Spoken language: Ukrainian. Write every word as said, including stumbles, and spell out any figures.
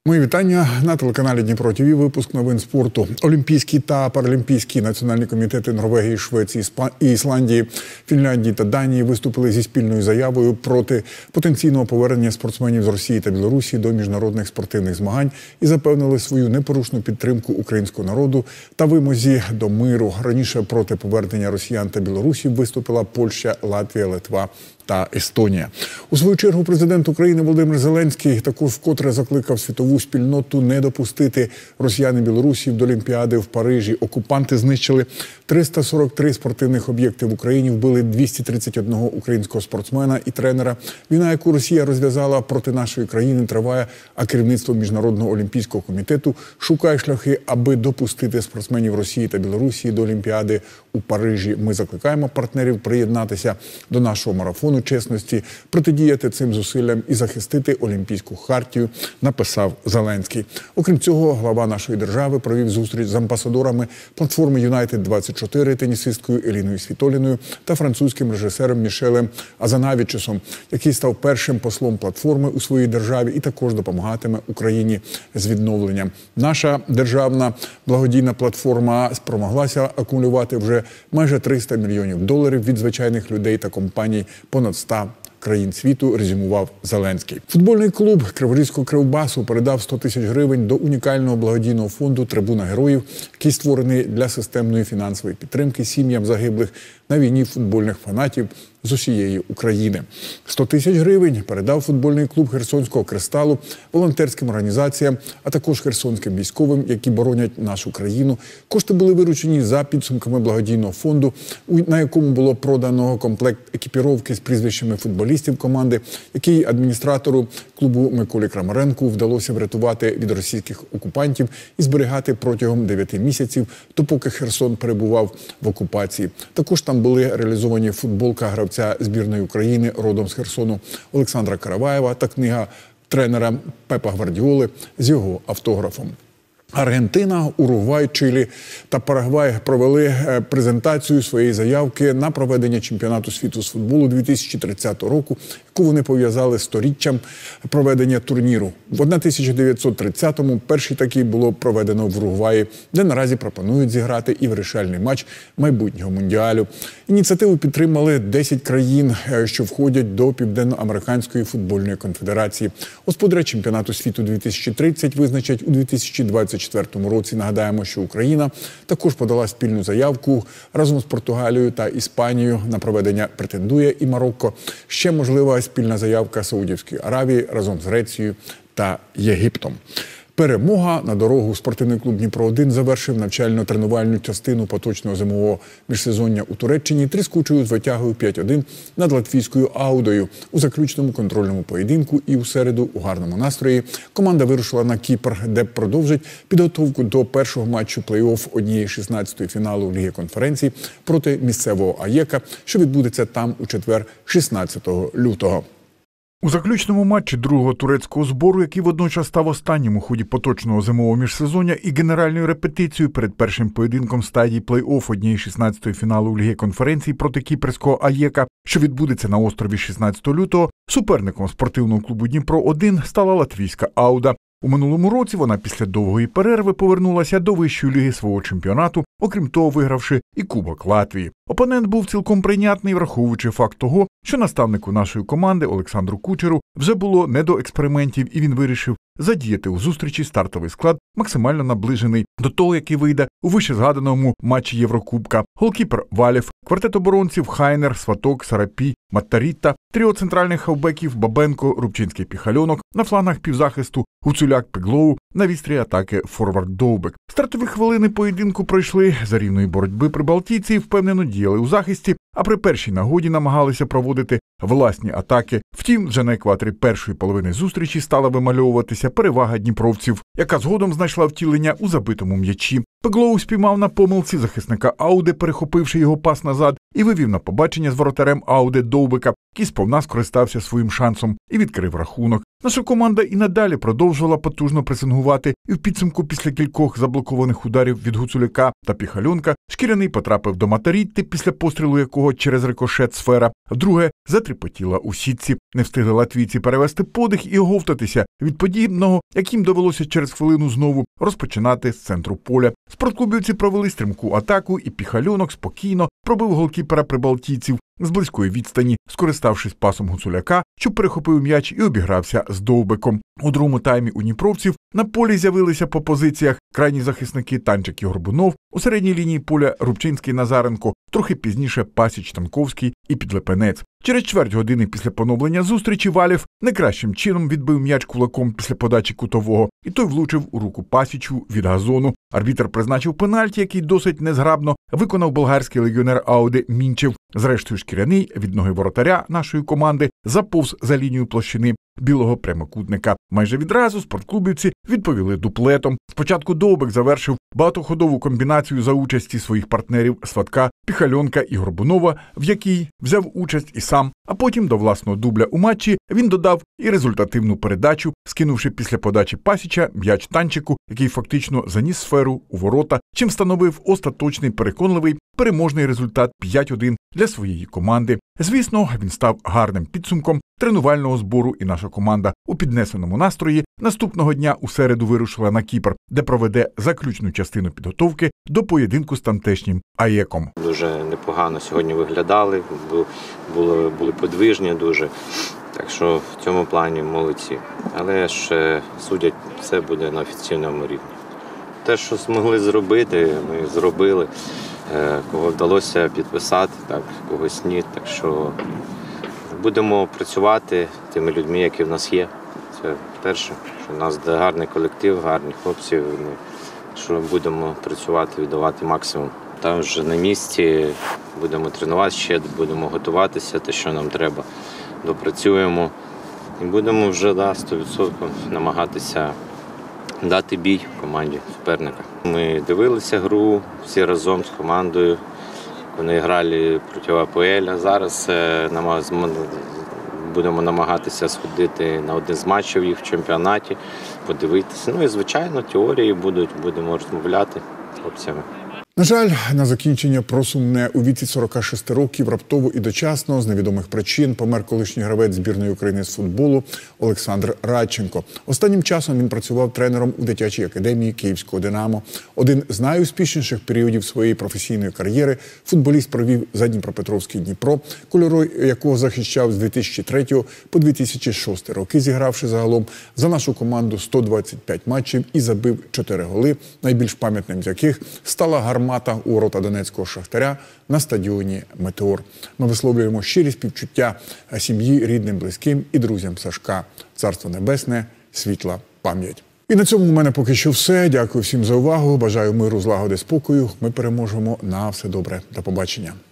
Мої вітання на телеканалі Дніпро ТВ. Випуск новин спорту. Олімпійські та паралімпійські національні комітети Норвегії, Швеції, Ісландії, Фінляндії та Данії виступили зі спільною заявою проти потенційного повернення спортсменів з Росії та Білорусі до міжнародних спортивних змагань і запевнили свою непорушну підтримку українського народу та вимозі до миру. Раніше проти повернення росіян та білорусів виступила Польща, Латвія, Литва та Естонія. У свою чергу президент України Володимир Зеленський також вкотре закликав світову спільноту не допустити росіян і білорусів до Олімпіади в Парижі. Окупанти знищили триста сорок три спортивних об'єкти в Україні, вбили двісті тридцять одного українського спортсмена і тренера. Війна, яку Росія розв'язала проти нашої країни, триває, а керівництво Міжнародного олімпійського комітету шукає шляхи, аби допустити спортсменів Росії та Білорусі до Олімпіади у Парижі. Ми закликаємо партнерів приєднатися до нашого марафону чесності, протидіяти цим зусиллям і захистити Олімпійську хартію, написав Зеленський. Окрім цього, глава нашої держави провів зустріч з амбасадорами платформи Юнайтед двадцять чотири, тенісисткою Еліною Світоліною та французьким режисером Мішелем Азанавічусом, який став першим послом платформи у своїй державі і також допомагатиме Україні з відновленням. Наша державна благодійна платформа спромоглася акумулювати вже майже триста мільйонів доларів від звичайних людей та компаній понад ста країн світу, резюмував Зеленський. Футбольний клуб Криворізького Кривбасу передав сто тисяч гривень до унікального благодійного фонду «Трибуна героїв», який створений для системної фінансової підтримки сім'ям загиблих на війні футбольних фанатів з усієї України. сто тисяч гривень передав футбольний клуб Херсонського Кристалу волонтерським організаціям, а також херсонським військовим, які боронять нашу країну. Кошти були виручені за підсумками благодійного фонду, на якому було продано комплект екіпіровки з прізвищами футболістів команди, який адміністратору клубу Миколі Крамаренку вдалося врятувати від російських окупантів і зберігати протягом дев'яти місяців, допоки Херсон перебував в окупації. Також там були реалізовані футболка гравця збірної України родом з Херсону Олександра Караваєва та книга тренера Пепа Гвардіоли з його автографом. Аргентина, Уругвай, Чилі та Парагвай провели презентацію своєї заявки на проведення чемпіонату світу з футболу дві тисячі тридцятого року, яку вони пов'язали з сторіччям проведення турніру. В тисяча дев'ятсот тридцятому перший такий було проведено в Уругваї, де наразі пропонують зіграти і вирішальний матч майбутнього мундіалю. Ініціативу підтримали десять країн, що входять до Південно-Американської футбольної конфедерації. Господаря чемпіонату світу дві тисячі тридцять визначать у дві тисячі двадцять четвертому році. Нагадаємо, що Україна також подала спільну заявку разом з Португалією та Іспанією. На проведення претендує і Марокко. Ще можлива спільна заявка Саудівської Аравії разом з Грецією та Єгиптом. Перемога на дорогу. Спортивний клуб Дніпро один завершив навчально-тренувальну частину поточного зимового міжсезоння у Туреччині тріскучою звитягою п'ять один над латвійською Аудою. У заключному контрольному поєдинку і у середу у гарному настрої команда вирушила на Кіпр, де продовжить підготовку до першого матчу плей-офф однієї шістнадцятої фіналу Ліги конференцій проти місцевого АЄКа, що відбудеться там у четвер, шістнадцятого лютого. У заключному матчі другого турецького збору, який водночас став останнім у ході поточного зимового міжсезоння і генеральною репетицією перед першим поєдинком стадії плей-офф однієї шістнадцятої фіналу Ліги конференцій проти кіпрського АЄКа, що відбудеться на острові шістнадцятого лютого, суперником спортивного клубу Дніпро один стала латвійська Ауда. У минулому році вона після довгої перерви повернулася до вищої ліги свого чемпіонату, окрім того вигравши і Кубок Латвії. Опонент був цілком прийнятний, враховуючи факт того, що наставнику нашої команди Олександру Кучеру вже було не до експериментів, і він вирішив задіяти у зустрічі стартовий склад, максимально наближений до того, який вийде у вищезгаданому матчі Єврокубка. Голкіпер Валєв, квартет оборонців Хайнер, Сваток, Сарапій, Маттарітта, тріо центральних хавбеків Бабенко, Рубчинський, Піхальонок, на флангах півзахисту Гуцуляк, Пеглоу, на вістрі атаки форвард Довбек. Стартові хвилини поєдинку пройшли за рівної боротьби. Прибалтійці впевнено діяли у захисті, а при першій нагоді намагалися проводити власні атаки. Втім, вже на екваторі першої половини зустрічі стала вимальовуватися перевага дніпровців, яка згодом знайшла втілення у забитому м'ячі. Пеглоу спіймав на помилці захисника Ауди, перехопивши його пас назад, і вивів на побачення з воротарем Ауди Довбека, який сповна скористався своїм шансом і відкрив рахунок. Наша команда і надалі продовжувала потужно пресингувати, і в підсумку після кількох заблокованих ударів від Гуцуляка та Піхальонка Шкіряний потрапив до Маттарітти, після пострілу якого через рикошет сфера Вдруге затріпотіла у сітці. Не встигли латвійці перевести подих і оговтатися від подібного, яким довелося через хвилину знову розпочинати з центру поля. Спортклубівці провели стрімку атаку, і Піхальонок спокійно пробив голкіпера прибалтійців з близької відстані, скориставшись пасом Гуцуляка, що перехопив м'яч і обігрався з Довбиком. У другому таймі у дніпровців на полі з'явилися по позиціях крайні захисники Танчик і Горбунов, у середній лінії поля Рубчинський, Назаренко, трохи пізніше Пасіч, Танковський і Підлепенець. Через чверть години після поновлення зустрічі Валєв найкращим чином відбив м'яч кулаком після подачі кутового, і той влучив у руку Пасічу від газону. Арбітр призначив пенальті, який досить незграбно виконав болгарський легіонер Ауде Мінчев. Зрештою, Шкіряний від ноги воротаря нашої команди заповз за лінію площини білого прямокутника. Майже відразу спортклубівці відповіли дуплетом. Спочатку Довбик завершив багатоходову комбінацію за участі своїх партнерів Сватка, Піхальонка і Горбунова, в якій взяв участь і сам. А потім до власного дубля у матчі він додав і результативну передачу, скинувши після подачі Пасіча м'яч Танчику, який фактично заніс сферу у ворота, чим встановив остаточний переконливий переможний результат п'ять один для своєї команди. Звісно, він став гарним підсумком тренувального збору, і наша команда у піднесеному настрої наступного дня у середу вирушила на Кіпр, де проведе заключну частину підготовки до поєдинку з тамтешнім АЕКом. Дуже непогано сьогодні виглядали, були, були подвижні дуже, так що в цьому плані молодці. Але ж судять, все буде на офіційному рівні. Те, що змогли зробити, ми зробили. Кого вдалося підписати, так, когось ні. Так що будемо працювати тими людьми, які в нас є. Це перше, що в нас гарний колектив, гарні хлопці. Що будемо працювати, віддавати максимум. Там вже на місці будемо тренувати ще, будемо готуватися, те, що нам треба. Допрацюємо і будемо вже да, сто відсотків намагатися дати бій команді суперника. Ми дивилися гру всі разом з командою. Вони грали проти АПЛ, а зараз будемо намагатися сходити на один з матчів їх в чемпіонаті, подивитися. Ну і, звичайно, теорії будуть, будемо розмовляти з хлопцями. На жаль, на закінчення про сумне. У віці сорока шести років раптово і дочасно з невідомих причин помер колишній гравець збірної України з футболу Олександр Радченко. Останнім часом він працював тренером у дитячій академії Київського «Динамо». Один з найуспішніших періодів своєї професійної кар'єри футболіст провів за Дніпропетровський Дніпро, кольори якого захищав з дві тисячі третього по дві тисячі шостий роки, зігравши загалом за нашу команду сто двадцять п'ять матчів і забив чотири голи, найбільш пам'ятним з яких стала гармата у ворота донецького «Шахтаря» на стадіоні «Метеор». Ми висловлюємо щирі співчуття сім'ї, рідним, близьким і друзям Сашка. Царство небесне, світла пам'ять. І на цьому у мене поки що все. Дякую всім за увагу. Бажаю миру, злагоди, спокою. Ми переможемо. На все добре. До побачення.